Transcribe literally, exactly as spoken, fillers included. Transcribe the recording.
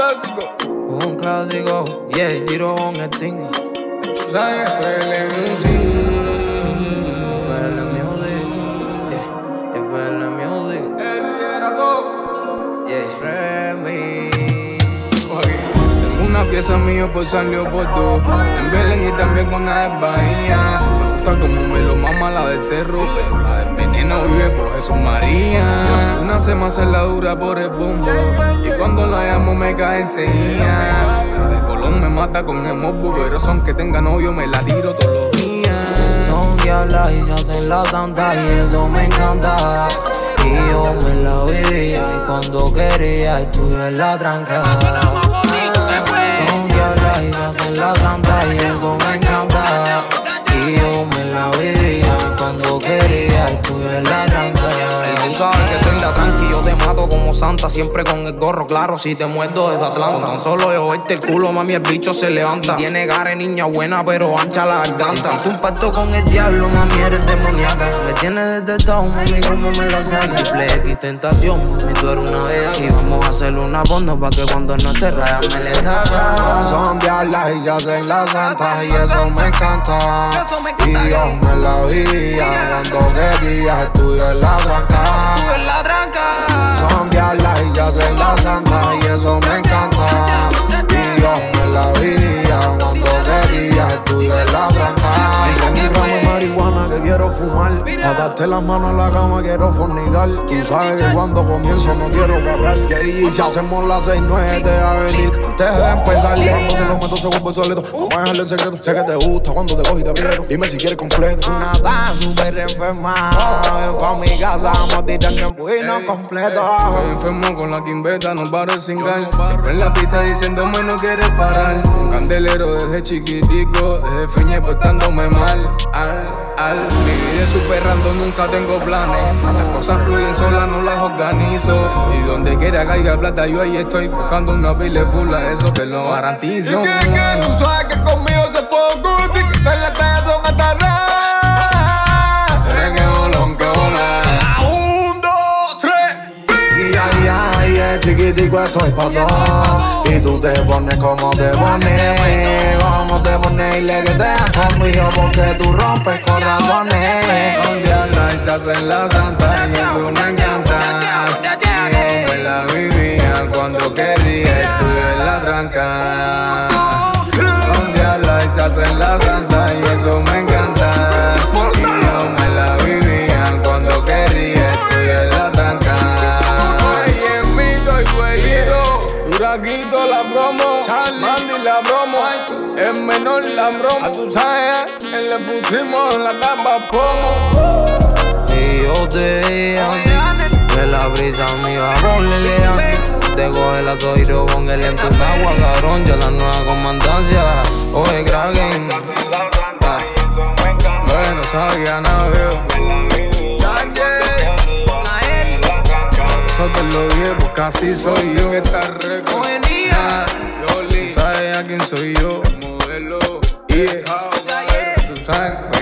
clásico. Un clásico, yeah, tiro con el tingo. Tú sabes, F L Music. F L Music, yeah, F L Music. El liderato, yeah. Remy. Tengo una pieza mía por San Leopoldo, en Belén y también con la de Bahía. Me gusta como me lo mama la del cerro, pero la del veneno vive por Jesús María. Una se me hace la dura por el bombo, y cuando la llamo me cae enseguida. La de Colón me mata con el morbo, pero son que tenga novio me la tiro todos los días. Son diablas y se hacen la santa y eso me encanta. Y yo me la vivía y cuando quería estuve en la tranca. Son diablas y se hacen la santa y eso me encanta. Y yo me la vivía y cuando quería estuve en la tranca. Tú sabes que soy la tranqui, yo te mato como santa. Siempre con el gorro claro, si te muerdo desde Atlanta. Con tan solo yo verte el culo, mami, el bicho se levanta. Y tiene gare, niña buena, pero ancha la garganta. Hiciste un pacto con el diablo, mami, eres demoníaca. Me tienes detectado, mami, como me lo sacas. Triple X tentación, mami, tú eres una vea. Y vamos a hacer una porno pa' que cuando no te rayas me le tagas. Son diablas y se hacen la santa y eso me encanta. Y yo me la vivía cuando quería estudiar en la tranca. Tú en la tranca. Son diablas y se hacen la santa y eso me encanta. Y yo me la vivía cuando quería estudiar en la tranca. Tengo un gramo de marihuana que quiero fumar. Atarte las manos a la cama quiero fornicar. Tú sabes que cuando comienzo no quiero parar. Y si hacemos las seis nueve te va a venir antes de empezarle. Cuando te lo meto se vuelve solito. Vamos a dejarle el secreto. Sé que te gusta cuando te cojo y te aprieto. Dime si quieres completo. Una está súper enferma. Ven pa' mi casa, vamos a tirarle un puño completo. Estoy enfermo con la quimbeta, no paro de cingar. Siempre en la pista diciéndome no quieres parar. Un candelero desde chiquitico, desde feñe portándome mal. Al, al, mi vida es super random, nunca tengo planes. Las cosas fluyen solas, no las organizo. Y donde quiera caiga plata, yo ahí estoy buscando una pile full, eso te lo garantizo. Y que, que tú sabes que conmigo se puede curtir, que en la calle son hasta nada. Se ve que bolón, que bola. Un, dos, tres. Y ay, ay, es chiquitico, esto es pa' todo. Y tú te pones como te pones. Como te pones y le que te das conmigo porque tú rompes corazones. Son diablas y se hacen la santa y eso me encanta. Y yo me la vivía cuando quería estudiar en la tranca. Son diablas y se hacen la santa y eso me encanta. Y yo me la vivía cuando quería estudiar en la tranca. Y en mito y güeyito, Duraquito la promo, Mandy la promo, el menor la promo. Tú sabes, él le pusimos la tapa pomo. Y yo te veía que la brisa me iba a ponerle a te coge la soiro con el en tu agua, cabrón. Ya la nueva comandancia, oye, Kraken. Bueno, sabía nada, veo. Eso te lo dije porque así soy yo. Que está reco. Tú sabes a quién soy yo. El modelo. Y tú sabes.